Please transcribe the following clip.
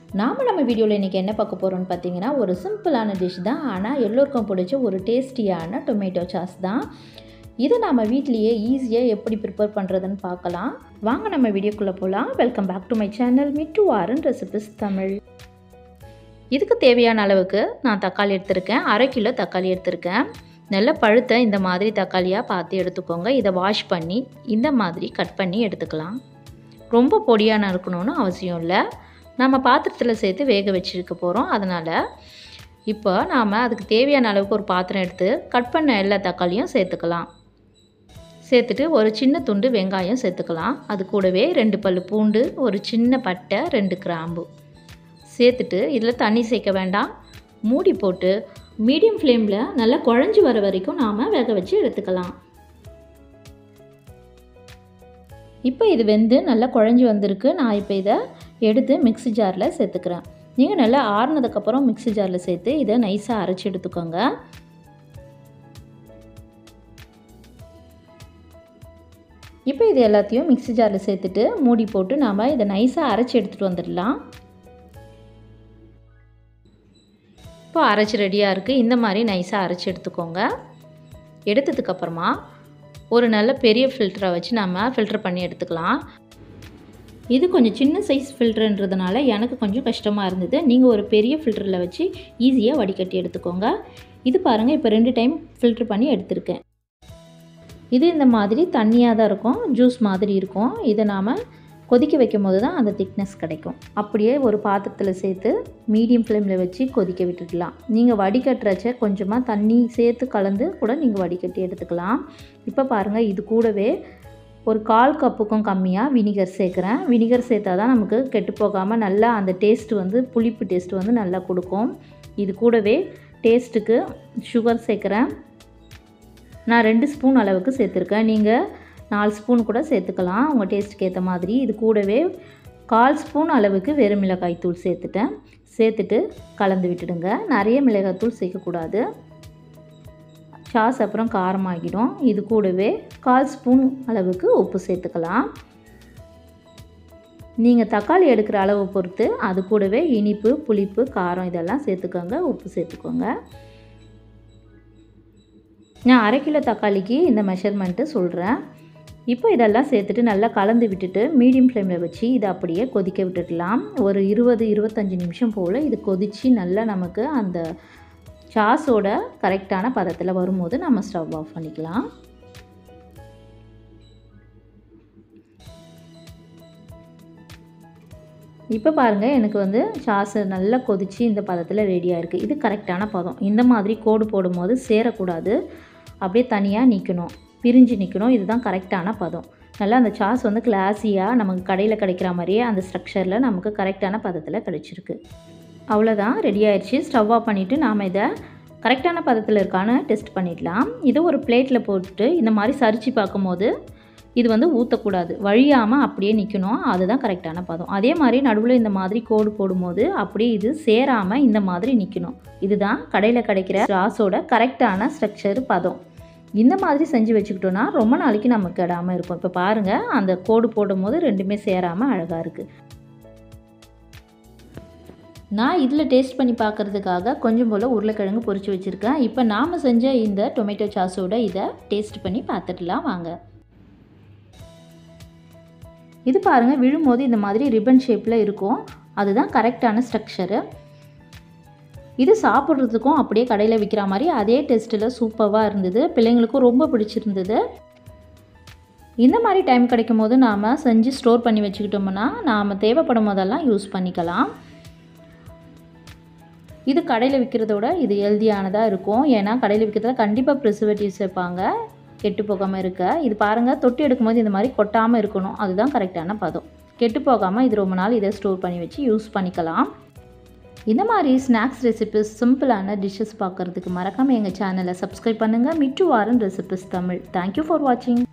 நம்ம வீடியோவில் இன்றைக்கி என்ன பார்க்க போகிறோம்னு பார்த்தீங்கன்னா, ஒரு சிம்பிளான டிஷ் தான். ஆனால் எல்லோருக்கும் பிடிச்ச ஒரு டேஸ்டியான டொமேட்டோ சாஸ் தான். இதை நம்ம வீட்லேயே ஈஸியாக எப்படி ப்ரிப்பேர் பண்ணுறதுன்னு பார்க்கலாம். வாங்க நம்ம வீடியோக்குள்ளே போகலாம். Welcome back to my channel Mittu Aaran recipes Tamil. இதுக்கு தேவையான அளவுக்கு நான் தக்காளி எடுத்திருக்கேன். 1/2 கிலோ தக்காளி எடுத்திருக்கேன். நல்ல பழுத்த இந்த மாதிரி தக்காளியாக பார்த்து எடுத்துக்கோங்க. இதை வாஷ் பண்ணி இந்த மாதிரி கட் பண்ணி எடுத்துக்கலாம். ரொம்ப பொடியாக நறுக்கணும்னு அவசியம் இல்லை. நம்ம பாத்திரத்தில் சேர்த்து வேக வச்சுருக்க போகிறோம். அதனால் இப்போ நாம் அதுக்கு தேவையான அளவுக்கு ஒரு பாத்திரம் எடுத்து கட் பண்ண எல்லா தக்காளியும் சேர்த்துக்கலாம். சேர்த்துட்டு ஒரு சின்ன துண்டு வெங்காயம் சேர்த்துக்கலாம். அது கூடவே 2 பல் பூண்டு, ஒரு சின்ன பட்டை, 2 கிராம்பு சேர்த்துட்டு இதில் தண்ணி சேர்க்க வேண்டாம். மூடி போட்டு மீடியம் ஃப்ளேமில் நல்லா குழஞ்சி வர வரைக்கும் நாம் வேக வச்சு எடுத்துக்கலாம். இப்போ இது வெந்து நல்லா குழஞ்சி வந்திருக்கு. நான் இப்போ இதை எடுத்து மிக்ஸி ஜாரில் சேர்த்துக்கிறேன். நீங்கள் நல்லா ஆறுனதுக்கப்புறம் மிக்ஸி ஜாரில் சேர்த்து இதை நைஸாக அரைச்சி எடுத்துக்கோங்க. இப்போ இது எல்லாத்தையும் மிக்ஸி ஜாரில் சேர்த்துட்டு மூடி போட்டு நாம் இதை நைஸாக அரைச்சி எடுத்துகிட்டு வந்துடலாம். இப்போ அரைச்சி ரெடியாக இருக்குது. இந்த மாதிரி நைஸாக அரைச்சி எடுத்துக்கோங்க. எடுத்ததுக்கப்புறமா ஒரு நல்ல பெரிய ஃபில்டரை வச்சு நம்ம ஃபில்டர் பண்ணி எடுத்துக்கலாம். இது கொஞ்சம் சின்ன சைஸ் ஃபில்டருன்றதுனால எனக்கு கொஞ்சம் கஷ்டமாக இருந்தது. நீங்கள் ஒரு பெரிய ஃபில்டரில் வச்சு ஈஸியாக வடிகட்டி எடுத்துக்கோங்க. இது பாருங்கள், இப்போ 2 டைம் ஃபில்டர் பண்ணி எடுத்திருக்கேன். இது இந்த மாதிரி தண்ணியாக தான் இருக்கும், ஜூஸ் மாதிரி இருக்கும். இதை நாம் கொதிக்க வைக்கும் போது தான் அந்த திக்னஸ் கிடைக்கும். அப்படியே ஒரு பாத்திரத்தில் சேர்த்து மீடியம் ஃப்ளேமில் வச்சு கொதிக்க விட்டுடலாம். நீங்கள் வடிகட்டுறச்ச கொஞ்சமாக தண்ணி சேர்த்து கலந்து கூட நீங்கள் வடிகட்டி எடுத்துக்கலாம். இப்போ பாருங்கள், இது கூடவே ஒரு 1/4 கப்புக்கும் கம்மியாக வினிகர் சேர்க்குறேன். வினிகர் சேர்த்தா தான் நமக்கு கெட்டு போகாமல் நல்லா அந்த டேஸ்ட்டு புளிப்பு டேஸ்ட்டு நல்லா கொடுக்கும். இது கூடவே டேஸ்ட்டுக்கு சுகர் சேர்க்குறேன். நான் 2 ஸ்பூன் அளவுக்கு சேர்த்துருக்கேன். நீங்கள் 4 ஸ்பூன் கூட சேர்த்துக்கலாம், உங்கள் டேஸ்ட்டுக்கு ஏற்ற மாதிரி. இது கூடவே 1/4 ஸ்பூன் அளவுக்கு வெறும் மிளகாய் தூள் சேர்த்துட்டேன். சேர்த்துட்டு கலந்து விட்டுடுங்க. நிறைய மிளகாய் தூள் சேர்க்கக்கூடாது, சாஸ் அப்புறம் காரமாகிடும். இது கூடவே 1/4 ஸ்பூன் அளவுக்கு உப்பு சேர்த்துக்கலாம். நீங்கள் தக்காளி எடுக்கிற அளவு பொறுத்து அது கூடவே இனிப்பு, புளிப்பு, காரம் இதெல்லாம் சேர்த்துக்கோங்க. உப்பு சேர்த்துக்கோங்க. நான் 1/2 கிலோ தக்காளிக்கு இந்த மெஷர்மெண்ட்டு சொல்கிறேன். இப்போ இதெல்லாம் சேர்த்துட்டு நல்லா கலந்து விட்டுட்டு மீடியம் ஃப்ளேமில் வச்சு இதை அப்படியே கொதிக்க விட்டுடலாம். ஒரு 20-25 நிமிஷம் போல் இது கொதித்து நல்லா நமக்கு அந்த சாஸோட கரெக்டான பதத்தில் வரும்போது நம்ம ஸ்டவ் ஆஃப் பண்ணிக்கலாம். இப்போ பாருங்கள், எனக்கு சாஸ் நல்லா கொதித்து இந்த பதத்தில் ரெடியாக இருக்குது. இது கரெக்டான பதம். இந்த மாதிரி கோடு போடும்போது சேரக்கூடாது, அப்படியே தனியாக நிற்கணும், பிரிஞ்சு நிற்கணும். இதுதான் கரெக்டான பதம். நல்லா அந்த சாஸ் கிளாஸியாக நமக்கு கடையில் கிடைக்கிற மாதிரியே அந்த ஸ்ட்ரக்சரில் நமக்கு கரெக்டான பதத்தில் கிடச்சிருக்கு. அவ்வளோதான், ரெடி ஆயிடுச்சு. ஸ்டவ் ஆஃப் பண்ணிவிட்டு நாம் இதை கரெக்டான பதத்தில் இருக்கான்னு டெஸ்ட் பண்ணிடலாம். இதை ஒரு பிளேட்டில் போட்டு இந்த மாதிரி சரித்து பார்க்கும்போது இது ஊற்றக்கூடாது, வழியாமல் அப்படியே நிற்கணும். அதுதான் கரெக்டான பதம். அதே மாதிரி நடுவில் இந்த மாதிரி கோடு போடும்போது அப்படியே இது சேராமல் இந்த மாதிரி நிற்கணும். இதுதான் கடையில் கிடைக்கிற சாஸோட கரெக்டான ஸ்ட்ரக்சர் பதம். இந்த மாதிரி செஞ்சு வச்சுக்கிட்டோன்னா ரொம்ப நாளைக்கு நமக்கு கெடாமல் இருக்கும். இப்போ பாருங்கள், அந்த கோடு போடும்போது ரெண்டுமே சேராமல் அழகாக இருக்குது. நான் இதில் டேஸ்ட் பண்ணி பார்க்குறதுக்காக கொஞ்சம் போல் உருளைக்கிழங்கு பொரிச்சு வச்சுருக்கேன். இப்போ நாம் செஞ்ச இந்த டொமேட்டோ சாஸோட இதை டேஸ்ட் பண்ணி பார்த்துடலாம் வாங்க. இது பாருங்கள், விழும்போது இந்த மாதிரி ரிப்பன் ஷேப்பில் இருக்கும். அதுதான் கரெக்டான ஸ்ட்ரக்சரு. இது சாப்பிட்றதுக்கும் அப்படியே கடையில் விற்கிற மாதிரி அதே டேஸ்ட்டில் சூப்பராக இருந்தது. பிள்ளைங்களுக்கும் ரொம்ப பிடிச்சிருந்தது. இந்த மாதிரி டைம் கிடைக்கும் போது நாம் செஞ்சு ஸ்டோர் பண்ணி வச்சுக்கிட்டோம்னா நாம் தேவைப்படும் போதெல்லாம் யூஸ் பண்ணிக்கலாம். இது கடையில் விற்கிறதோட இது ஹெல்தியானதாக இருக்கும். ஏன்னா கடையில் விற்கிறதுல கண்டிப்பாக ப்ரிசர்வேட்டிவ்ஸ் வைப்பாங்க, கெட்டு போகாமல் இருக்க. இது பாருங்கள், தொட்டி எடுக்கும்போது இந்த மாதிரி கொட்டாமல் இருக்கணும். அதுதான் கரெக்டான பதம். கெட்டு போகாமல் இது ரொம்ப நாள் இதை ஸ்டோர் பண்ணி வச்சு யூஸ் பண்ணிக்கலாம். இந்த மாதிரி ஸ்நாக்ஸ் ரெசிபிஸ், சிம்பிளான டிஷ்ஷஸ் பார்க்குறதுக்கு மறக்காமல் எங்கள் சேனலை சப்ஸ்கிரைப் பண்ணுங்கள். Mittu Aaran recipes Tamil. Thank you for வாட்சிங்.